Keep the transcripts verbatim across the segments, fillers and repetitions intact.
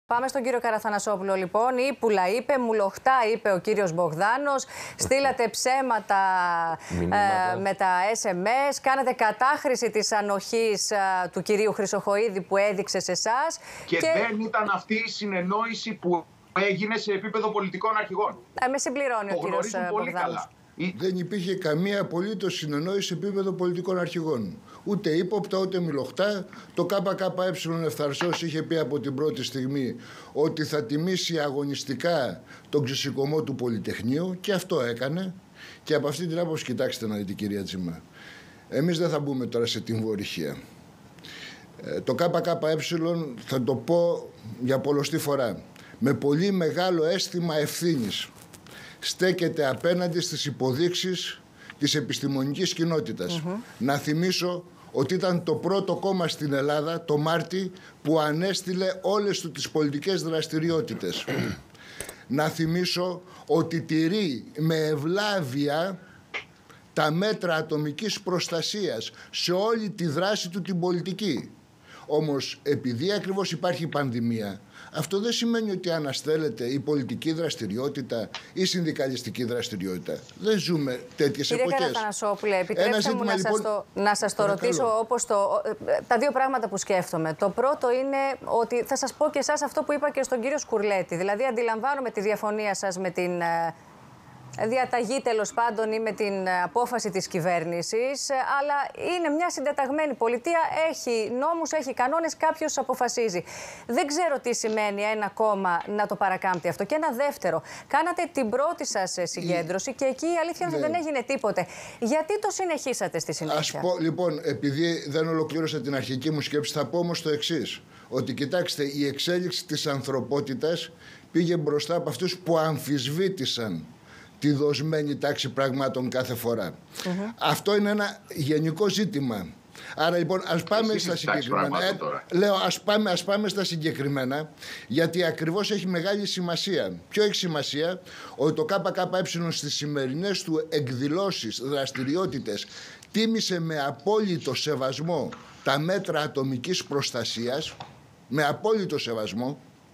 Πάμε στον κύριο Καραθανασόπουλο, λοιπόν. Ήπουλα είπε, μουλοχτά είπε ο κύριος Μπογδάνος. Στείλατε ψέματα ε, με τα ες εμ ες. Κάνατε κατάχρηση της ανοχής ε, του κυρίου Χρυσοχοΐδη που έδειξε σε εσάς. Και, και δεν ήταν αυτή η συνεννόηση που έγινε σε επίπεδο πολιτικών αρχηγών. Ε, με συμπληρώνει το ο κύριος Μπογδάνος. Δεν υπήρχε καμία απολύτως συνεννόηση σε επίπεδο πολιτικών αρχηγών. Ούτε ύποπτα, ούτε μιλοχτά. Το ΚΚΕ ευθαρσός είχε πει από την πρώτη στιγμή ότι θα τιμήσει αγωνιστικά τον ξεσηκωμό του Πολυτεχνείου και αυτό έκανε. Και από αυτή την άποψη, κοιτάξτε να δείτε, κυρία Τζιμά, εμείς δεν θα μπούμε τώρα σε τιμωρυχία. Ε, το ΚΚΕ, θα το πω για πολλοστή φορά, με πολύ μεγάλο αίσθημα ευθύνης στέκεται απέναντι στις υποδείξεις της επιστημονικής κοινότητας. Mm-hmm. Να θυμίσω ότι ήταν το πρώτο κόμμα στην Ελλάδα το Μάρτι που ανέστηλε όλες του τις πολιτικές δραστηριότητες. Να θυμίσω ότι τηρεί με ευλάβεια τα μέτρα ατομικής προστασίας σε όλη τη δράση του την πολιτική. Όμως επειδή ακριβώς υπάρχει πανδημία, αυτό δεν σημαίνει ότι αναστέλλεται η πολιτική δραστηριότητα ή η συνδικαλιστική δραστηριότητα. Δεν ζούμε τέτοιες εποχές. Κύριε Καραθανασόπουλε, επιτρέψτε μου να, λοιπόν, σας το, να σας το ρωτήσω όπως το, τα δύο πράγματα που σκέφτομαι. Το πρώτο είναι ότι θα σας πω και εσάς αυτό που είπα και στον κύριο Σκουρλέτη. Δηλαδή αντιλαμβάνομαι τη διαφωνία σας με την διαταγή, τέλος πάντων, ή με την απόφαση της κυβέρνησης, αλλά είναι μια συντεταγμένη πολιτεία, έχει νόμους, έχει κανόνες, κάποιος αποφασίζει. Δεν ξέρω τι σημαίνει ένα κόμμα να το παρακάμπτει αυτό. Και ένα δεύτερο, κάνατε την πρώτη σας συγκέντρωση η... και εκεί η αλήθεια είναι ότι δεν έγινε τίποτε. Γιατί το συνεχίσατε στη συνέχεια? Ας πω, λοιπόν, επειδή δεν ολοκλήρωσα την αρχική μου σκέψη, θα πω όμως το εξής. Ότι κοιτάξτε, η εξέλιξη της ανθρωπότητας πήγε μπροστά από αυτούς που αμφισβήτησαν τη δοσμένη τάξη πραγμάτων κάθε φορά. Mm-hmm. Αυτό είναι ένα γενικό ζήτημα. Άρα λοιπόν ας πάμε Εσύ στα συγκεκριμένα. Ε, λέω ας πάμε, ας πάμε στα συγκεκριμένα, γιατί ακριβώς έχει μεγάλη σημασία. Ποιο έχει σημασία? Ότι το ΚΚΕ στις σημερινές του εκδηλώσεις, δραστηριότητες, τίμησε με απόλυτο σεβασμό τα μέτρα ατομικής προστασίας, με απόλυτο σεβασμό.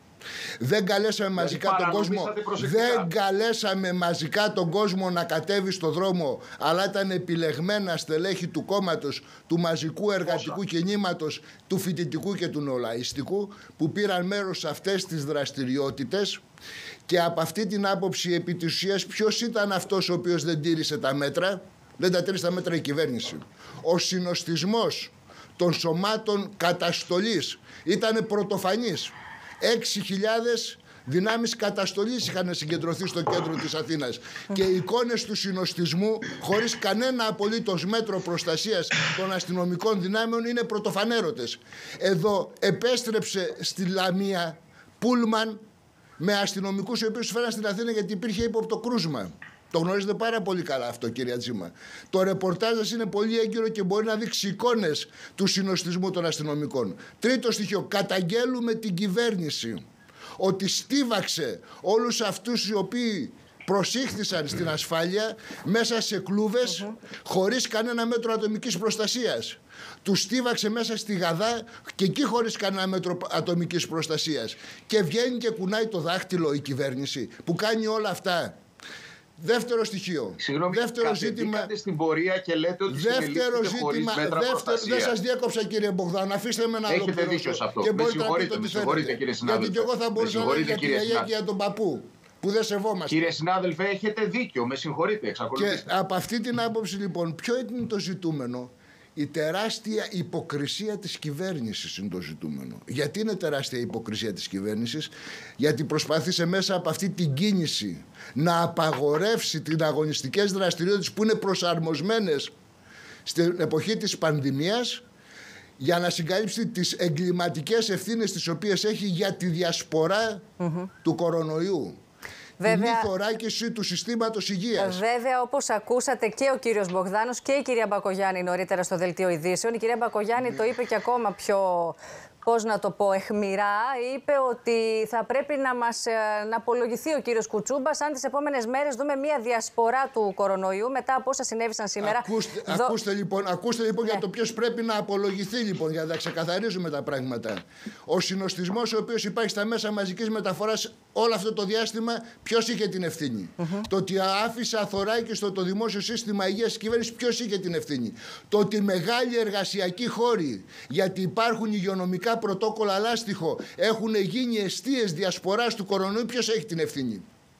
Δεν καλέσαμε μαζικά τον κόσμο, δεν καλέσαμε μαζικά τον κόσμο να κατέβει στο δρόμο, αλλά ήταν επιλεγμένα στελέχη του κόμματος, του μαζικού εργατικού Όσα. κινήματος, του φοιτητικού και του νεολαιστικού, που πήραν μέρος σε αυτές τις δραστηριότητες. Και από αυτή την άποψη, επί της ουσίας, ποιος ήταν αυτός ο οποίος δεν τήρησε τα μέτρα? Δεν τα τήρησε τα μέτρα η κυβέρνηση. Ο συνοστισμός των σωμάτων καταστολής ήταν πρωτοφανής. έξι χιλιάδες δυνάμεις καταστολής είχαν συγκεντρωθεί στο κέντρο της Αθήνας και οι εικόνες του συνοστισμού, χωρίς κανένα απολύτως μέτρο προστασίας των αστυνομικών δυνάμεων, είναι πρωτοφανέρωτες. Εδώ επέστρεψε στη Λαμία πούλμαν με αστυνομικούς οι οποίους φέραν στην Αθήνα γιατί υπήρχε ύποπτο κρούσμα. Το γνωρίζετε πάρα πολύ καλά αυτό, κυρία Τζίμα. Το ρεπορτάζ σας είναι πολύ έγκυρο και μπορεί να δείξει εικόνες του συνοστισμού των αστυνομικών. Τρίτο στοιχείο, καταγγέλουμε την κυβέρνηση ότι στίβαξε όλους αυτούς οι οποίοι προσήχθησαν στην ασφάλεια μέσα σε κλούβες mm-hmm. χωρίς κανένα μέτρο ατομικής προστασίας. Τους στίβαξε μέσα στη Γαδά και εκεί χωρίς κανένα μέτρο ατομικής προστασίας. Και βγαίνει και κουνάει το δάχτυλο η κυβέρνηση που κάνει όλα αυτά. Δεύτερο στοιχείο. Συγγνώμη, δεύτερο ζήτημα. Στην πορεία και λέτε ότι δεύτερο ζήτημα. Δεύτερο, δεν σας διέκοψα, κύριε Μπογδάνο. Αφήστε με να ολοκληρώσω. Έχετε δίκιο σε αυτό. Και με μπορείτε να πείτε ό,τι θέλετε. Κύριε γιατί και εγώ θα μπορούσα να λέω για τη γιαγιά και για τον παππού που δεν σεβόμαστε. Κύριε συνάδελφε, έχετε δίκιο. Με συγχωρείτε. Και από αυτή την άποψη, λοιπόν, ποιο είναι το ζητούμενο? Η τεράστια υποκρισία της κυβέρνησης είναι το ζητούμενο. Γιατί είναι τεράστια υποκρισία της κυβέρνησης? Γιατί προσπάθησε μέσα από αυτή την κίνηση να απαγορεύσει τις αγωνιστικές δραστηριότητες που είναι προσαρμοσμένες στην εποχή της πανδημίας για να συγκαλύψει τις εγκληματικές ευθύνες τις οποίες έχει για τη διασπορά mm-hmm. του κορονοϊού. Βέβαια, η θωράκιση του συστήματος υγείας. Βέβαια, όπως ακούσατε και ο κύριος Μπογδάνος και η κυρία Μπακογιάννη νωρίτερα στο Δελτίο Ειδήσεων, η κυρία Μπακογιάννη ναι. το είπε και ακόμα πιο πώς να το πω, αιχμηρά, είπε ότι θα πρέπει να μας να απολογηθεί ο κύριος Κουτσούμπας αν τις επόμενες μέρες δούμε μια διασπορά του κορονοϊού μετά από όσα συνέβησαν σήμερα. Ακούστε, Δο... ακούστε λοιπόν, ακούστε, λοιπόν ναι. για το ποιος πρέπει να απολογηθεί, λοιπόν, για να τα ξεκαθαρίζουμε τα πράγματα. Ο συνοστισμός ο οποίος υπάρχει στα μέσα μαζικής μεταφοράς όλο αυτό το διάστημα, ποιος είχε την ευθύνη? Mm-hmm. Το ότι άφησε αθωράκι στο το δημόσιο σύστημα υγείας της κυβέρνησης, ποιος είχε την ευθύνη? Το ότι μεγάλοι εργασιακοί χώροι, γιατί υπάρχουν υγειονομικά πρωτόκολλα λάστιχο, έχουν γίνει εστίες διασποράς του κορονοϊού, ποιος έχει την ευθύνη?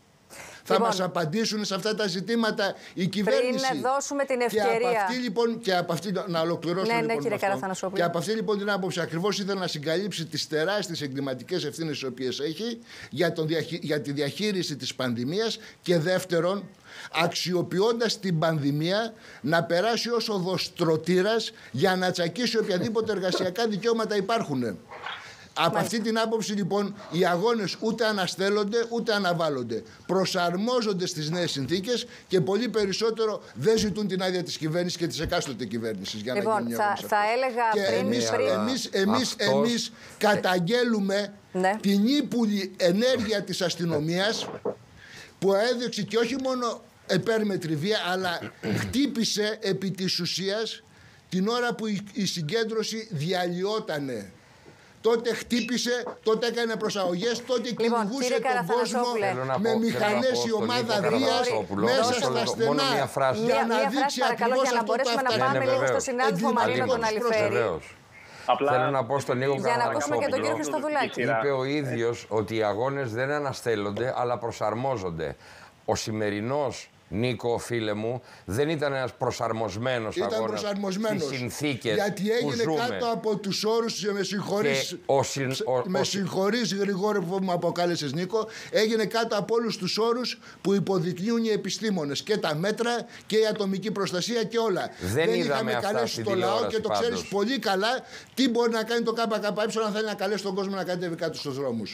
Θα λοιπόν, μας απαντήσουν σε αυτά τα ζητήματα η κυβέρνηση. Πριν δώσουμε την ευκαιρία. Και από αυτή λοιπόν, και από αυτή, να ολοκληρώσω ναι, λοιπόν ναι, κύριε αυτό, και από αυτή λοιπόν την άποψη ακριβώς ήθελα να συγκαλύψει τις τεράστιες εγκληματικές ευθύνες τις οποίες έχει για, τον, για τη διαχείριση της πανδημίας, και δεύτερον, αξιοποιώντας την πανδημία να περάσει ως οδοστρωτήρας για να τσακίσει οποιαδήποτε εργασιακά δικαιώματα υπάρχουν. Από αυτή την άποψη λοιπόν οι αγώνες ούτε αναστέλλονται ούτε αναβάλλονται. Προσαρμόζονται στις νέες συνθήκες και πολύ περισσότερο δεν ζητούν την άδεια της κυβέρνησης και της εκάστοτε κυβέρνησης για λοιπόν, να γίνει θα, θα έλεγα και πριν, εμείς, πριν... εμείς, εμείς, Αυτός... εμείς καταγγέλουμε ναι. την ύπουλη ενέργεια της αστυνομίας που έδειξε και όχι μόνο επέρμετρη βία, αλλά χτύπησε επί της ουσίας την ώρα που η συγκέντρωση διαλυότανε. Τότε χτύπησε, τότε έκανε προσαγωγές, τότε λοιπόν, κυνηγούσε τον κόσμο με πω, μηχανές η ομάδα Δίας μέσα στα στενά. Μια φράση, για μια, να μια δείξει φράση παρακαλώ, για να μπορέσουμε να πάμε ναι, λίγο στο συνάδελφο Μαρίνο τον Αλιφέρη. Απλά... Θέλω να πω στον Νίκο για να ακούσουμε και τον κύριο Χριστοδουλάκη. Είπε ο ίδιος ότι οι αγώνες δεν αναστέλλονται αλλά προσαρμόζονται. Ο σημερινός, Νίκο, φίλε μου, δεν ήταν ένας προσαρμοσμένος ήταν αγώνας προσαρμοσμένος στις συνθήκες γιατί έγινε που ζούμε. Κάτω από τους όρους, με συγχωρείς, ο συν, ο, με ο, συγχωρείς Γρηγόρη που μου αποκάλεσες Νίκο, έγινε κάτω από όλους τους όρους που υποδεικνύουν οι επιστήμονες, και τα μέτρα και η ατομική προστασία και όλα. Δεν, δεν είχαμε καλέσει το λαό και το ξέρεις πάντως. πολύ καλά τι μπορεί να κάνει το ΚΚΕ αν θέλει να καλέσει τον κόσμο να κατέβει κάτω στους δρόμους.